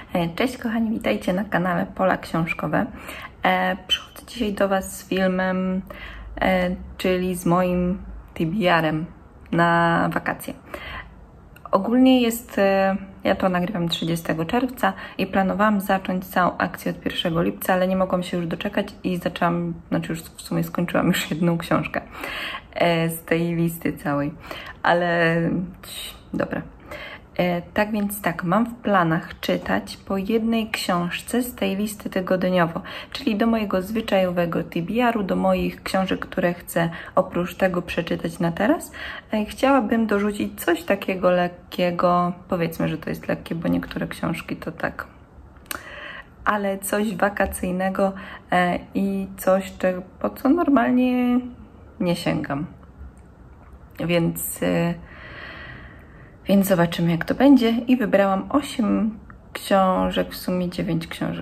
Cześć kochani, witajcie na kanale Pola Książkowe. Przychodzę dzisiaj do Was z filmem, czyli z moim TBR-em na wakacje. Ogólnie ja to nagrywam 30 czerwca i planowałam zacząć całą akcję od 1 lipca, ale nie mogłam się już doczekać i zaczęłam, już w sumie skończyłam już jedną książkę z tej listy całej, ale dobra. Tak więc tak, mam w planach czytać po jednej książce z tej listy tygodniowo, czyli do mojego zwyczajowego TBR-u, do moich książek, które chcę oprócz tego przeczytać na teraz. Chciałabym dorzucić coś takiego lekkiego, powiedzmy, że to jest lekkie, bo niektóre książki to tak, ale coś wakacyjnego i coś, po co normalnie nie sięgam. Więc zobaczymy, jak to będzie. I wybrałam 8 książek, w sumie 9 książek.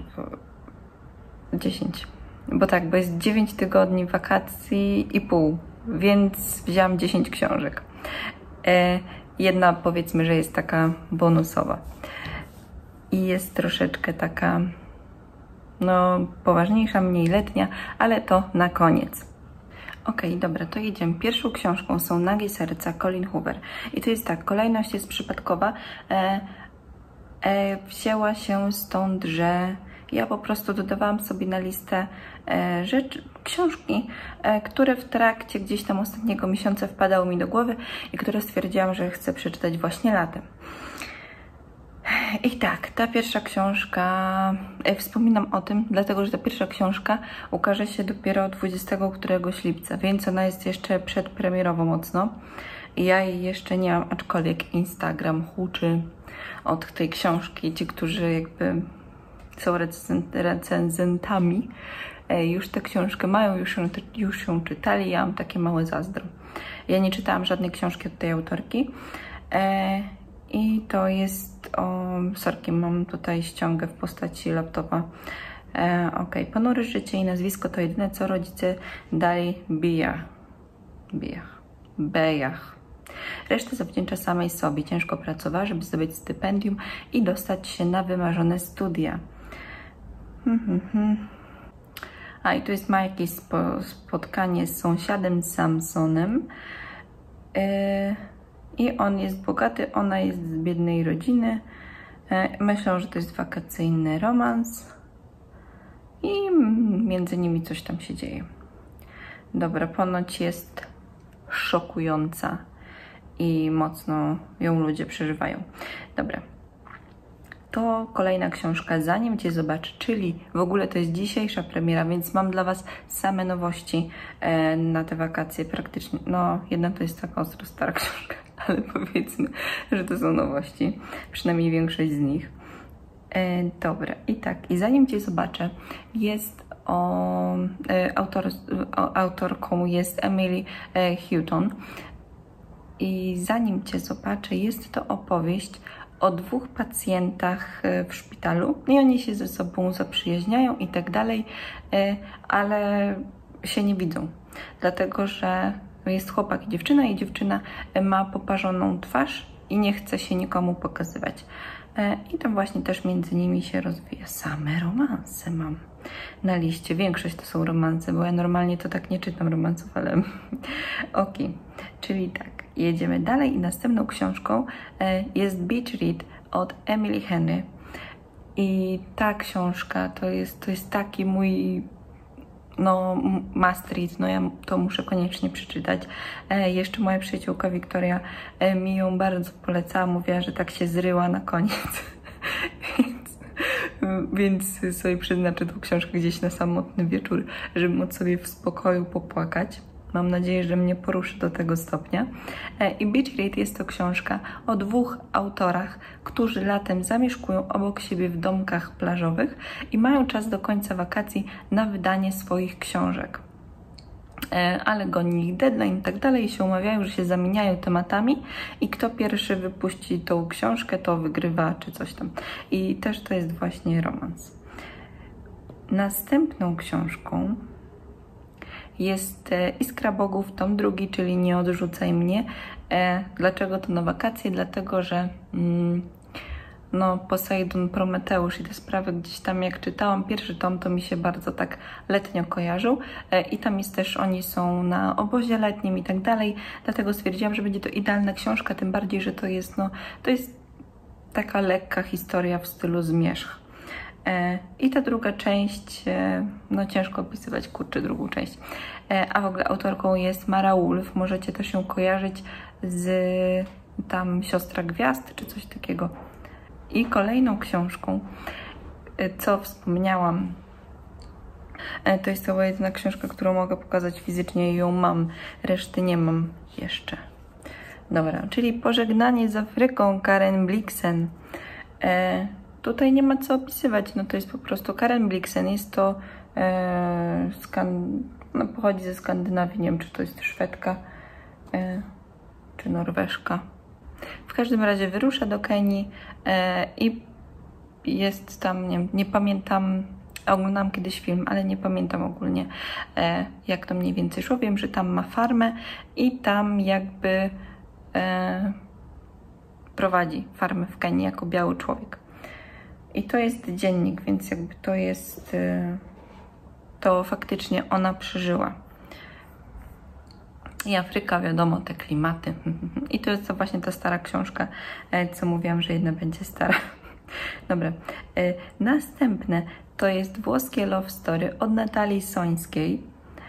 10. Bo tak, bo jest 9 tygodni wakacji i pół, więc wzięłam 10 książek. Jedna, powiedzmy, że jest taka bonusowa. I jest troszeczkę taka, poważniejsza, mniej letnia, ale to na koniec. Okej, dobra, to jedziemy. Pierwszą książką są Nagie serca, Colleen Hoover. I to jest tak, kolejność jest przypadkowa. Wzięła się stąd, że ja po prostu dodawałam sobie na listę książki, które w trakcie gdzieś tam ostatniego miesiąca wpadały mi do głowy i które stwierdziłam, że chcę przeczytać właśnie latem. I tak, ta pierwsza książka, wspominam o tym, dlatego że ta pierwsza książka ukaże się dopiero 20 któregoś lipca, więc ona jest jeszcze przedpremierowo mocno. Ja jej jeszcze nie mam, aczkolwiek Instagram huczy od tej książki. Ci, którzy jakby są recenzentami, już tę książkę mają, już ją czytali, ja mam takie małe zazdro. Ja nie czytałam żadnej książki od tej autorki. I to jest sorki, mam tutaj ściągę w postaci laptopa. Ponury życie i nazwisko to jedyne, co rodzice dali Bejach. Resztę zawdzięcza samej sobie. Ciężko pracowała, żeby zdobyć stypendium i dostać się na wymarzone studia. I tu ma jakieś spotkanie z sąsiadem Samsonem. I on jest bogaty, ona jest z biednej rodziny. Myślą, że to jest wakacyjny romans. I między nimi coś tam się dzieje. Dobra, ponoć jest szokująca i mocno ją ludzie przeżywają. Dobra. To kolejna książka, Zanim Cię zobaczę, czyli w ogóle to jest dzisiejsza premiera, więc mam dla Was same nowości na te wakacje praktycznie. Jedna to jest taka ostro stara książka, ale powiedzmy, że to są nowości, przynajmniej większość z nich. Dobra, i tak, i Zanim Cię zobaczę, jest autorką jest Emily Houghton. I Zanim Cię zobaczę, jest to opowieść o 2 pacjentach w szpitalu i oni się ze sobą zaprzyjaźniają i tak dalej, ale się nie widzą, dlatego że jest chłopak i dziewczyna ma poparzoną twarz i nie chce się nikomu pokazywać. I tam właśnie też między nimi się rozwija. Same romanse mam na liście. Większość to są romanse, bo ja normalnie to tak nie czytam romansów, ale okej. Czyli tak, jedziemy dalej i następną książką jest Beach Read od Emily Henry. I ta książka to jest taki mój must read, ja to muszę koniecznie przeczytać. Jeszcze moja przyjaciółka Wiktoria mi ją bardzo polecała, mówiła, że tak się zryła na koniec. Więc sobie przeznaczę tą książkę gdzieś na samotny wieczór, żeby móc sobie w spokoju popłakać. Mam nadzieję, że mnie poruszy do tego stopnia. I Beach Read jest to książka o 2 autorach, którzy latem zamieszkują obok siebie w domkach plażowych i mają czas do końca wakacji na wydanie swoich książek. Ale goni ich deadline i tak dalej, i się umawiają, że się zamieniają tematami i kto pierwszy wypuści tą książkę, to wygrywa, czy coś tam. I też to jest właśnie romans. Następną książką jest Iskra Bogów, tom 2, czyli Nie odrzucaj mnie. Dlaczego to na wakacje? Dlatego, że no Poseidon, Prometeusz i te sprawy gdzieś tam jak czytałam pierwszy tom, to mi się bardzo tak letnio kojarzył i tam jest też, oni są na obozie letnim i tak dalej, dlatego stwierdziłam, że będzie to idealna książka, tym bardziej, że to jest, no, to jest taka lekka historia w stylu Zmierzch. I ta druga część, no ciężko opisywać, kurczę, drugą część. A w ogóle autorką jest Mara Wulf, możecie też ją kojarzyć z tam Siostra Gwiazd, czy coś takiego. I kolejną książką, co wspomniałam, to jest chyba jedyna książka, którą mogę pokazać fizycznie i ją mam, reszty nie mam jeszcze. Dobra, czyli Pożegnanie z Afryką, Karen Blixen. Tutaj nie ma co opisywać, no to jest po prostu Karen Blixen, jest to no, pochodzi ze Skandynawii, nie wiem czy to jest Szwedka czy Norweżka. W każdym razie wyrusza do Kenii i jest tam, nie pamiętam, oglądałam kiedyś film, ale nie pamiętam ogólnie jak to mniej więcej szło. Wiem, że tam ma farmę i tam jakby prowadzi farmę w Kenii jako biały człowiek. I to jest dziennik, więc jakby to jest, to faktycznie ona przeżyła. I Afryka, wiadomo, te klimaty. I to jest to właśnie ta stara książka, co mówiłam, że jedna będzie stara. Dobra. Następne to jest włoskie love story od Natalii Sońskiej.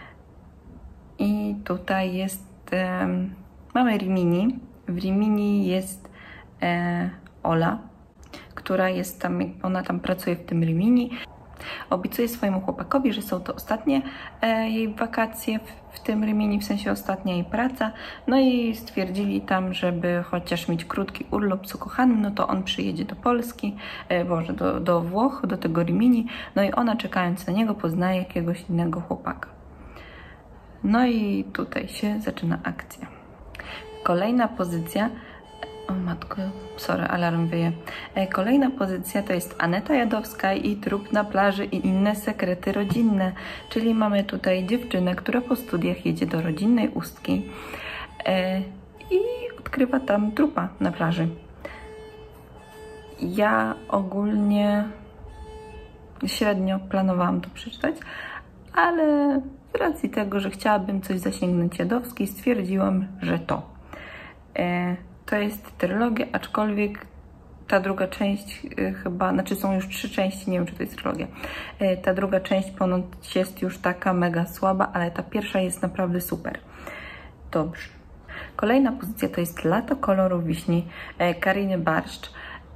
I tutaj jest, mamy Rimini. W Rimini jest Ola, która jest tam, ona tam pracuje w tym Rimini. Obiecuje swojemu chłopakowi, że są to ostatnie jej wakacje w tym Rimini, w sensie ostatnia jej praca. No i stwierdzili tam, żeby chociaż mieć krótki urlop z ukochanym, no to on przyjedzie do Polski, Boże, do Włoch, do tego Rimini. No i ona, czekając na niego, poznaje jakiegoś innego chłopaka. No i tutaj się zaczyna akcja. Kolejna pozycja, o matko, sorry, alarm wyje. Kolejna pozycja to jest Aneta Jadowska i Trup na plaży i inne sekrety rodzinne. Czyli mamy tutaj dziewczynę, która po studiach jedzie do rodzinnej Ustki i odkrywa tam trupa na plaży. Ja ogólnie średnio planowałam to przeczytać, ale z racji tego, że chciałabym coś zasięgnąć Jadowskiej, stwierdziłam, że to. To jest trylogia, aczkolwiek ta druga część chyba, znaczy są już 3 części, nie wiem czy to jest trylogia. Ta druga część ponoć jest już taka mega słaba, ale ta pierwsza jest naprawdę super. Dobrze. Kolejna pozycja to jest Lato koloru wiśni Kariny Barszcz.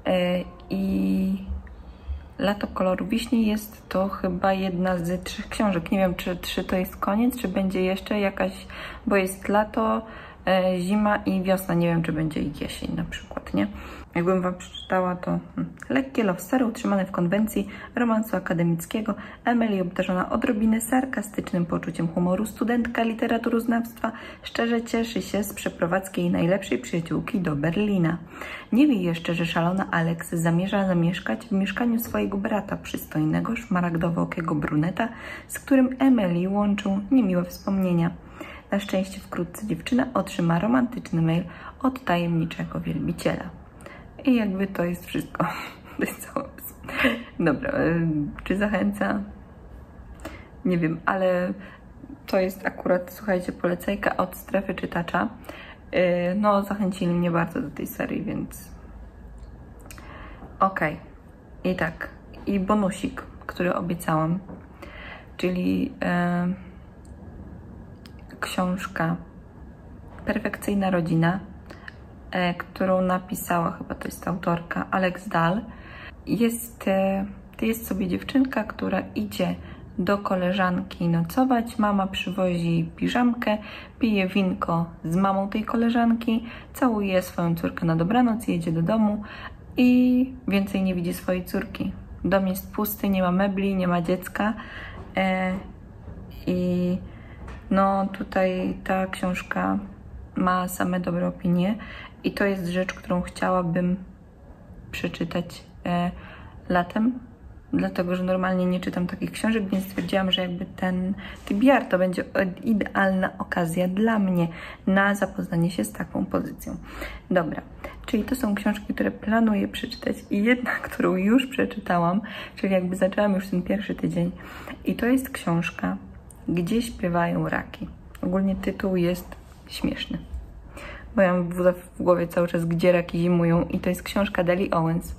I Lato koloru wiśni jest to chyba jedna z 3 książek. Nie wiem, czy 3 to jest koniec, czy będzie jeszcze jakaś, bo jest lato, zima i wiosna. Nie wiem, czy będzie i jesień na przykład, nie? Jakbym wam przeczytała, to lekkie love story utrzymane w konwencji romansu akademickiego. Emily, obdarzona odrobinę sarkastycznym poczuciem humoru, studentka literaturoznawstwa, szczerze cieszy się z przeprowadzki jej najlepszej przyjaciółki do Berlina. Nie wie jeszcze, że szalona Alex zamierza zamieszkać w mieszkaniu swojego brata, przystojnego, szmaragdowo-okiego bruneta, z którym Emily łączą niemiłe wspomnienia. Na szczęście wkrótce dziewczyna otrzyma romantyczny mail od tajemniczego wielbiciela. I jakby to jest wszystko. To jest cały opis. Dobra, czy zachęca? Nie wiem, ale to jest akurat, słuchajcie, polecajka od Strefy Czytacza. No, zachęcili mnie bardzo do tej serii, więc okej. I tak, i bonusik, który obiecałam, czyli książka Perfekcyjna rodzina, którą napisała, chyba to jest autorka, Alex Dahl. Jest sobie dziewczynka, która idzie do koleżanki nocować. Mama przywozi piżamkę, pije winko z mamą tej koleżanki, całuje swoją córkę na dobranoc, jedzie do domu i więcej nie widzi swojej córki. Dom jest pusty, nie ma mebli, nie ma dziecka i no tutaj ta książka ma same dobre opinie i to jest rzecz, którą chciałabym przeczytać latem, dlatego że normalnie nie czytam takich książek, więc stwierdziłam, że jakby ten TBR to będzie idealna okazja dla mnie na zapoznanie się z taką pozycją. Dobra, czyli to są książki, które planuję przeczytać i jedna, którą już przeczytałam, czyli jakby zaczęłam już ten pierwszy tydzień i to jest książka Gdzie śpiewają raki. Ogólnie tytuł jest śmieszny, bo ja mam w głowie cały czas Gdzie raki zimują i to jest książka Deli Owens.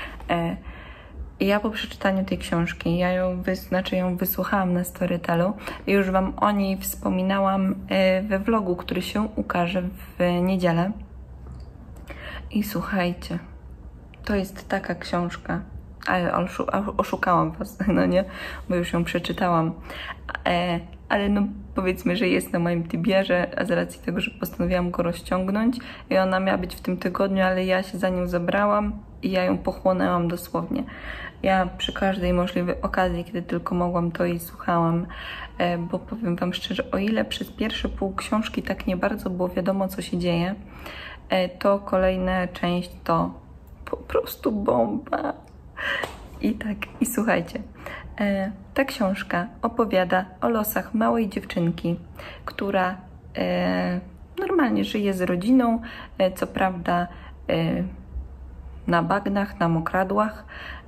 I ja po przeczytaniu tej książki, ja ją wysłuchałam na Storytelu i już Wam o niej wspominałam we vlogu, który się ukaże w niedzielę. I słuchajcie, to jest taka książka, ale oszukałam Was, no nie, bo już ją przeczytałam, ale no powiedzmy, że jest na moim TBR-ze, a z racji tego, że postanowiłam go rozciągnąć i ona miała być w tym tygodniu, ale ja się za nią zabrałam i ja ją pochłonęłam dosłownie. Ja przy każdej możliwej okazji, kiedy tylko mogłam, to jej słuchałam, bo powiem Wam szczerze, o ile przez pierwsze pół książki tak nie bardzo było wiadomo, co się dzieje, to kolejna część to po prostu bomba. I tak, i słuchajcie, ta książka opowiada o losach małej dziewczynki, która normalnie żyje z rodziną, co prawda na bagnach, na mokradłach,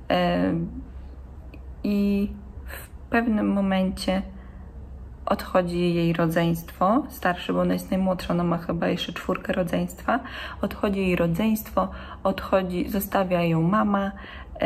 i w pewnym momencie odchodzi jej rodzeństwo, starsze, bo ona jest najmłodsza, ona ma chyba jeszcze 4 rodzeństwa, odchodzi jej rodzeństwo, zostawia ją mama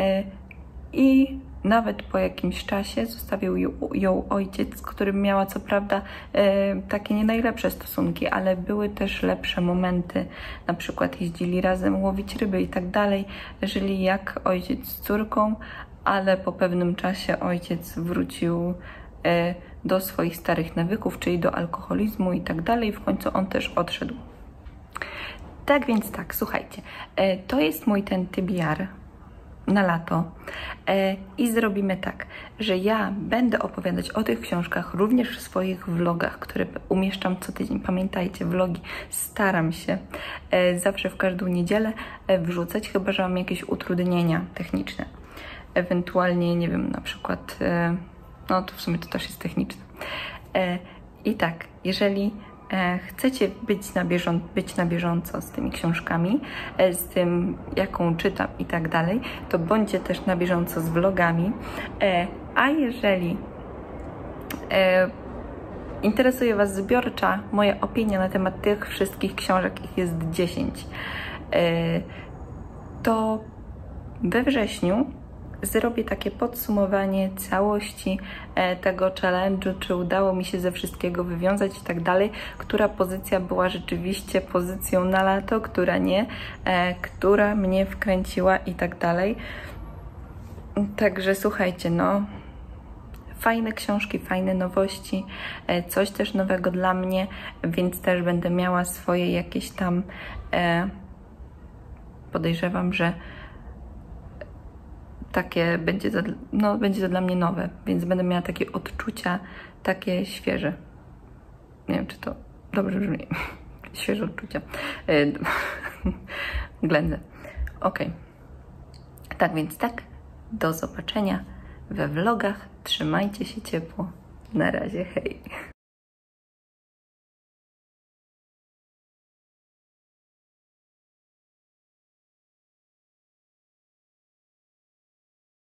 i nawet po jakimś czasie zostawił ją ojciec, z którym miała co prawda takie nie najlepsze stosunki, ale były też lepsze momenty, na przykład jeździli razem łowić ryby i tak dalej, żyli jak ojciec z córką, ale po pewnym czasie ojciec wrócił do swoich starych nawyków, czyli do alkoholizmu i tak dalej. W końcu on też odszedł. Tak więc tak, słuchajcie, to jest mój ten TBR na lato i zrobimy tak, że ja będę opowiadać o tych książkach również w swoich vlogach, które umieszczam co tydzień. Pamiętajcie, vlogi staram się zawsze w każdą niedzielę wrzucać, chyba że mam jakieś utrudnienia techniczne. Ewentualnie, nie wiem, na przykład, no to w sumie to też jest techniczne. I tak, jeżeli chcecie być na bieżąco z tymi książkami, z tym, jaką czytam i tak dalej, to bądźcie też na bieżąco z vlogami. A jeżeli interesuje Was zbiorcza moja opinia na temat tych wszystkich książek, ich jest 10, to we wrześniu zrobię takie podsumowanie całości tego challenge'u, czy udało mi się ze wszystkiego wywiązać i tak dalej, która pozycja była rzeczywiście pozycją na lato, która nie, która mnie wkręciła i tak dalej. Także słuchajcie, no fajne książki, fajne nowości, coś też nowego dla mnie, więc też będę miała swoje jakieś tam, podejrzewam, że takie będzie to dla mnie nowe, więc będę miała takie odczucia, takie świeże. Nie wiem, czy to dobrze brzmi. Świeże odczucia. Ględzę. Ok. Tak więc tak, do zobaczenia we vlogach. Trzymajcie się ciepło. Na razie, hej.